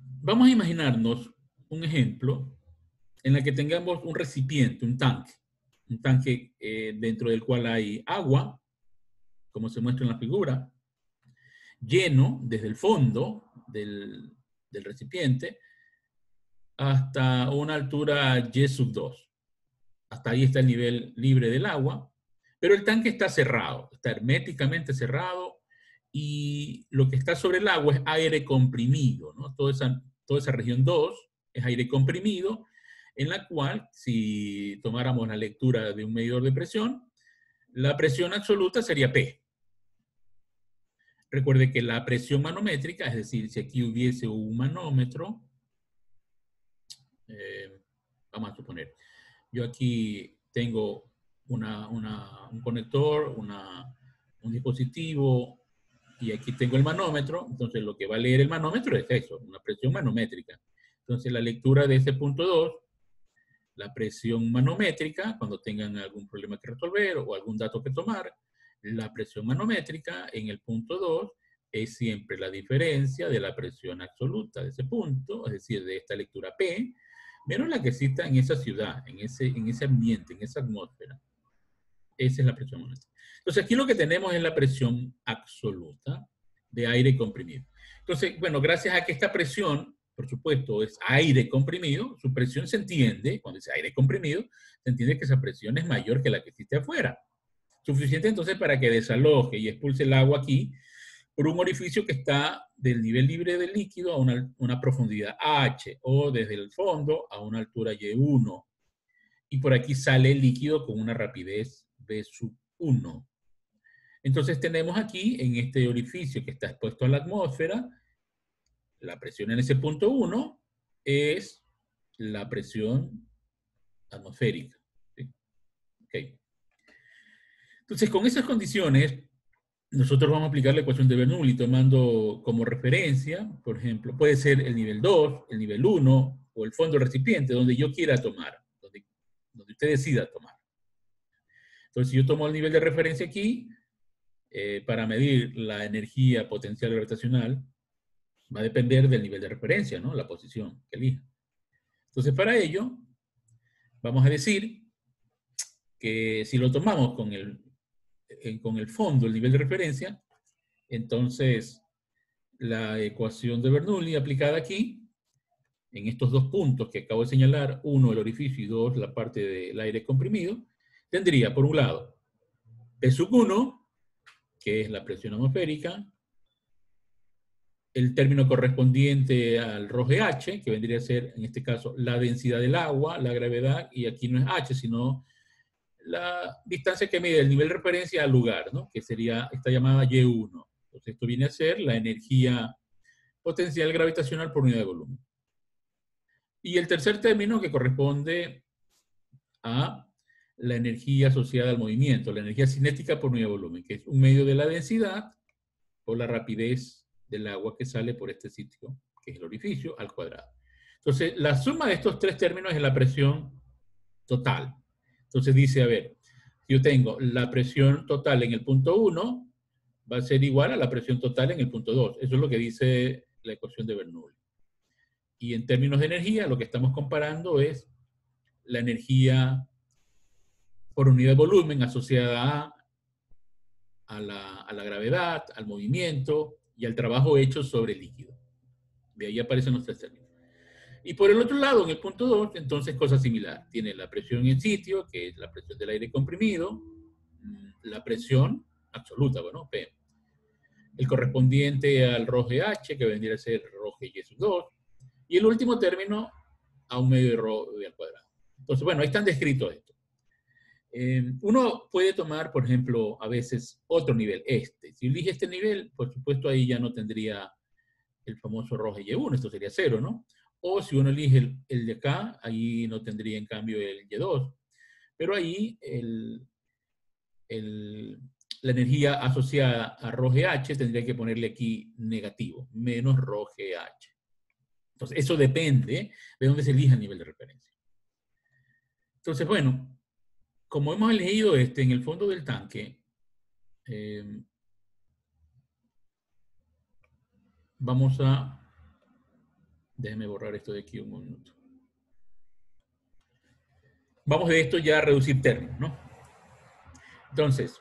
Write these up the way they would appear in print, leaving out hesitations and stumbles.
vamos a imaginarnos un ejemplo en el que tengamos un recipiente, un tanque dentro del cual hay agua, como se muestra en la figura, lleno desde el fondo del recipiente hasta una altura Y sub 2. Hasta ahí está el nivel libre del agua, pero el tanque está cerrado, está herméticamente cerrado y lo que está sobre el agua es aire comprimido, ¿no? Toda esa región 2 es aire comprimido, en la cual, si tomáramos la lectura de un medidor de presión, la presión absoluta sería P. Recuerde que la presión manométrica, es decir, si aquí hubiese un manómetro, vamos a suponer, yo aquí tengo un conector, un dispositivo, y aquí tengo el manómetro, entonces lo que va a leer el manómetro es eso, una presión manométrica. Entonces la lectura de ese punto 2, la presión manométrica, cuando tengan algún problema que resolver o algún dato que tomar, la presión manométrica en el punto 2 es siempre la diferencia de la presión absoluta de ese punto, es decir, de esta lectura P, menos la que exista en esa ciudad, en ese ambiente, en esa atmósfera. Esa es la presión manométrica. Entonces, aquí lo que tenemos es la presión absoluta de aire comprimido. Entonces, bueno, gracias a que esta presión, por supuesto, es aire comprimido, su presión se entiende, cuando dice aire comprimido, se entiende que esa presión es mayor que la que existe afuera. Suficiente entonces para que desaloje y expulse el agua aquí por un orificio que está del nivel libre del líquido a una profundidad H o desde el fondo a una altura Y1. Y por aquí sale el líquido con una rapidez V sub 1. Entonces tenemos aquí, en este orificio que está expuesto a la atmósfera, la presión en ese punto 1 es la presión atmosférica. ¿Sí? Okay. Entonces, con esas condiciones, nosotros vamos a aplicar la ecuación de Bernoulli tomando como referencia, por ejemplo, puede ser el nivel 2, el nivel 1 o el fondo del recipiente, donde yo quiera tomar, donde usted decida tomar. Entonces, si yo tomo el nivel de referencia aquí, para medir la energía potencial gravitacional, va a depender del nivel de referencia, ¿no? La posición que elija. Entonces, para ello, vamos a decir que si lo tomamos con el fondo, el nivel de referencia, entonces la ecuación de Bernoulli aplicada aquí, en estos dos puntos que acabo de señalar, uno el orificio y dos la parte del aire comprimido, tendría por un lado P sub 1, que es la presión atmosférica, el término correspondiente al ρGH, que vendría a ser, en este caso, la densidad del agua, la gravedad, y aquí no es H, sino la distancia que mide el nivel de referencia al lugar, ¿no? Que sería esta llamada Y1. Entonces, esto viene a ser la energía potencial gravitacional por unidad de volumen. Y el tercer término que corresponde a la energía asociada al movimiento, la energía cinética por unidad de volumen, que es un medio de la densidad por la rapidez del agua que sale por este sitio, que es el orificio, al cuadrado. Entonces, la suma de estos tres términos es la presión total. Entonces dice, a ver, si yo tengo la presión total en el punto 1, va a ser igual a la presión total en el punto 2. Eso es lo que dice la ecuación de Bernoulli. Y en términos de energía, lo que estamos comparando es la energía por unidad de volumen asociada a la gravedad, al movimiento y al trabajo hecho sobre el líquido. De ahí aparecen los tres términos. Y por el otro lado, en el punto 2, entonces cosa similar. Tiene la presión en sitio, que es la presión del aire comprimido, la presión absoluta, bueno, P. El correspondiente al ρGH, que vendría a ser ρGY sub 2. Y el último término a un medio de ρ al cuadrado. Entonces, bueno, ahí están descritos esto. Uno puede tomar, por ejemplo, a veces otro nivel, este. Si elige este nivel, por supuesto, ahí ya no tendría el famoso ρGY1, esto sería 0, ¿no? O si uno elige el de acá, ahí no tendría en cambio el Y2. Pero ahí la energía asociada a ρGH tendría que ponerle aquí negativo, menos ρGH. Entonces, eso depende de dónde se elija el nivel de referencia. Entonces, bueno, como hemos elegido este en el fondo del tanque, vamos a Déjenme borrar esto de aquí un minuto. Vamos de esto ya a reducir términos, ¿no? Entonces,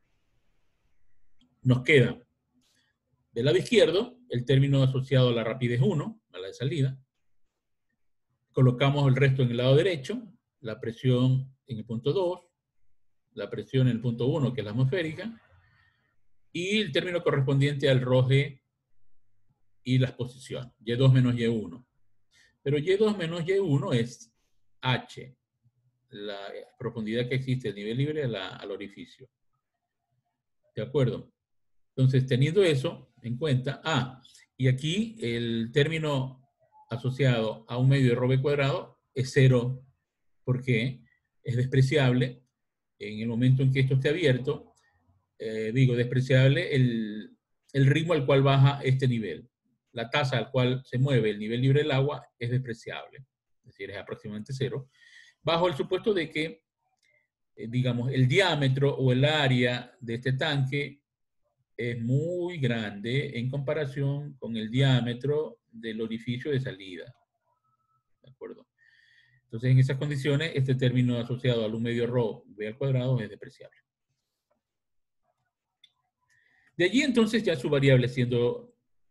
nos queda del lado izquierdo el término asociado a la rapidez 1, a la de salida. Colocamos el resto en el lado derecho, la presión en el punto 2, la presión en el punto 1, que es la atmosférica, y el término correspondiente al ROG y las posiciones, Y2 menos Y1. Pero Y2 menos Y1 es H, la profundidad que existe, el nivel libre al orificio. ¿De acuerdo? Entonces, teniendo eso en cuenta, y aquí el término asociado a un medio de RB cuadrado es 0, porque es despreciable en el momento en que esto esté abierto. Digo, despreciable el ritmo al cual baja este nivel. La tasa al cual se mueve el nivel libre del agua es despreciable, es decir, es aproximadamente 0, bajo el supuesto de que, digamos, el diámetro o el área de este tanque es muy grande en comparación con el diámetro del orificio de salida. ¿De acuerdo? Entonces, en esas condiciones, este término asociado al 1 medio ρ v al cuadrado es despreciable. De allí, entonces, ya su variable siendo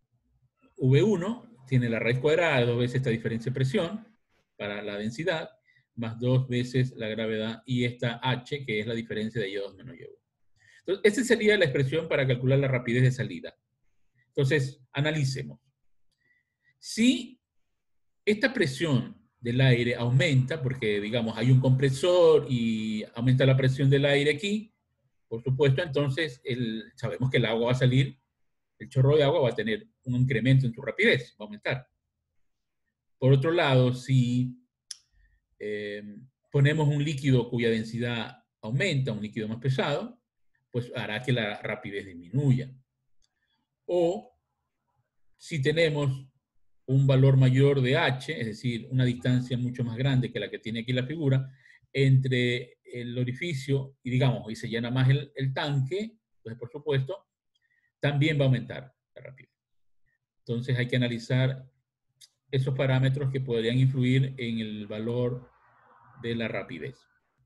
V1, tiene la raíz cuadrada de 2 veces esta diferencia de presión para la densidad, más 2 veces la gravedad, y esta h, que es la diferencia de Y2 menos Y1. Entonces, esta sería la expresión para calcular la rapidez de salida. Entonces, analicemos. Si esta presión del aire aumenta, porque digamos hay un compresor y aumenta la presión del aire aquí, por supuesto, entonces sabemos que el agua va a salir, el chorro de agua va a tener un incremento en su rapidez, va a aumentar. Por otro lado, si ponemos un líquido cuya densidad aumenta, un líquido más pesado, pues hará que la rapidez disminuya. O si tenemos un valor mayor de h, es decir, una distancia mucho más grande que la que tiene aquí la figura, entre el orificio y, digamos, y se llena más el tanque, entonces, por supuesto, también va a aumentar la rapidez. Entonces hay que analizar esos parámetros que podrían influir en el valor de la rapidez.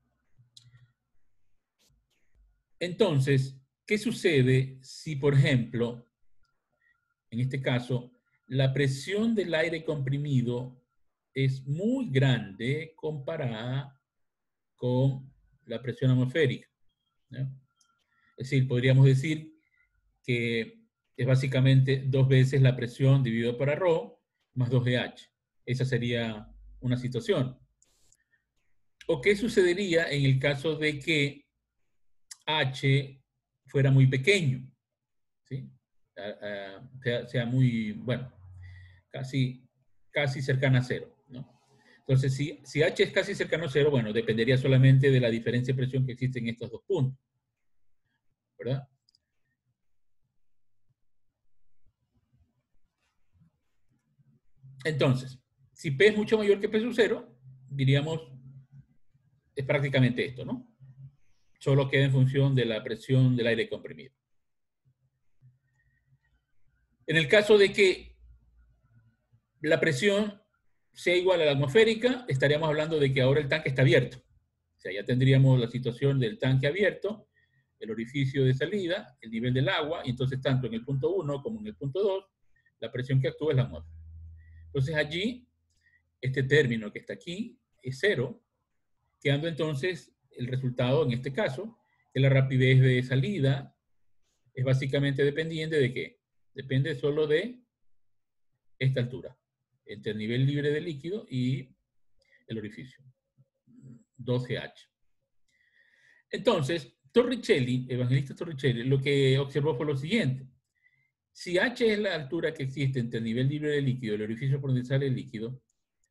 Entonces, ¿qué sucede si, por ejemplo, en este caso, la presión del aire comprimido es muy grande comparada con la presión atmosférica, ¿no? Es decir, podríamos decir que es básicamente 2 veces la presión dividido por ρ más 2GH. Esa sería una situación. ¿O qué sucedería en el caso de que H fuera muy pequeño? ¿Sí? Sea muy, bueno, casi cercana a 0, ¿no? Entonces, si H es casi cercano a 0, bueno, dependería solamente de la diferencia de presión que existe en estos dos puntos, ¿verdad? Entonces, si P es mucho mayor que P sub 0, diríamos, es prácticamente esto, ¿no? Solo queda en función de la presión del aire comprimido. En el caso de que la presión sea igual a la atmosférica, estaríamos hablando de que ahora el tanque está abierto. O sea, ya tendríamos la situación del tanque abierto, el orificio de salida, el nivel del agua, y entonces tanto en el punto 1 como en el punto 2, la presión que actúa es la atmósfera. Entonces allí, este término que está aquí es 0, quedando entonces el resultado en este caso, que la rapidez de salida es básicamente dependiente de ¿qué? Depende solo de esta altura, entre el nivel libre de líquido y el orificio, 12H. Entonces, Torricelli, Evangelista Torricelli, lo que observó fue lo siguiente. Si H es la altura que existe entre el nivel libre de líquido y el orificio por donde sale el líquido,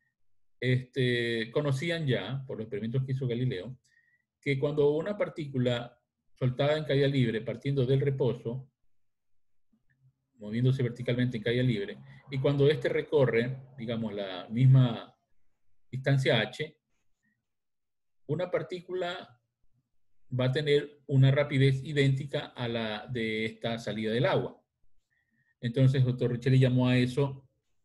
conocían ya, por los experimentos que hizo Galileo, que cuando una partícula soltada en caída libre, partiendo del reposo, moviéndose verticalmente en caída libre, y cuando éste recorre, digamos, la misma distancia h, una partícula va a tener una rapidez idéntica a la de esta salida del agua. Entonces, Torricelli llamó a eso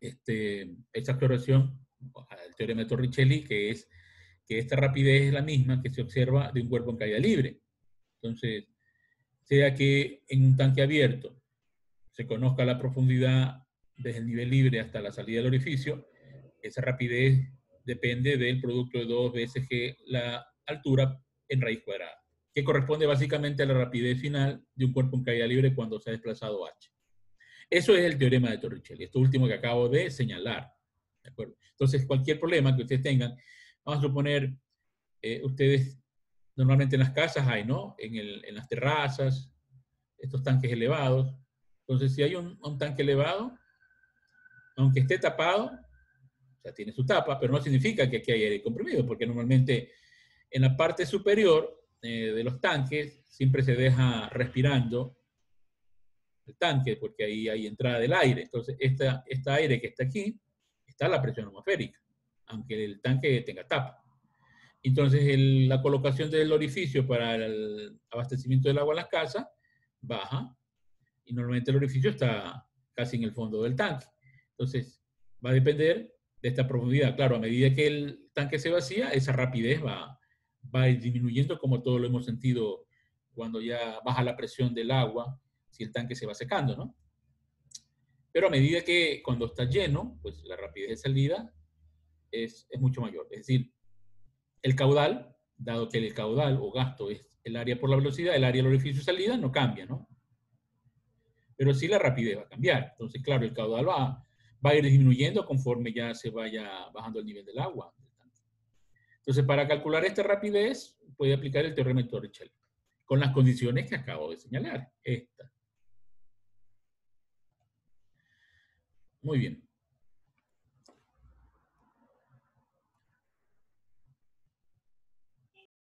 esta observación, el teorema de Torricelli, que es que esta rapidez es la misma que se observa de un cuerpo en caída libre. Entonces, sea que en un tanque abierto se conozca la profundidad desde el nivel libre hasta la salida del orificio, esa rapidez depende del producto de 2 veces que la altura en raíz cuadrada, que corresponde básicamente a la rapidez final de un cuerpo en caída libre cuando se ha desplazado h. Eso es el teorema de Torricelli, esto último que acabo de señalar. ¿De acuerdo? Entonces, cualquier problema que ustedes tengan, vamos a suponer, ustedes normalmente en las casas hay, ¿no? En las terrazas, estos tanques elevados. Entonces, si hay un tanque elevado, aunque esté tapado, o sea, tiene su tapa, pero no significa que aquí hay aire comprimido, porque normalmente en la parte superior de los tanques siempre se deja respirando el tanque, porque ahí hay entrada del aire. Entonces, este aire que está aquí, está la presión atmosférica, aunque el tanque tenga tapa. Entonces, la colocación del orificio para el abastecimiento del agua a las casas baja, y normalmente el orificio está casi en el fondo del tanque. Entonces, va a depender de esta profundidad. Claro, a medida que el tanque se vacía, esa rapidez va a ir disminuyendo, como todos lo hemos sentido cuando ya baja la presión del agua, si el tanque se va secando, ¿no? Pero a medida que cuando está lleno, pues la rapidez de salida es mucho mayor. Es decir, el caudal, dado que el caudal o gasto es el área por la velocidad, el área del orificio de salida no cambia, ¿no? Pero sí la rapidez va a cambiar. Entonces, claro, el caudal va a ir disminuyendo conforme ya se vaya bajando el nivel del agua. Entonces, para calcular esta rapidez, puede aplicar el teorema de Torricelli, con las condiciones que acabo de señalar. Esta. Muy bien.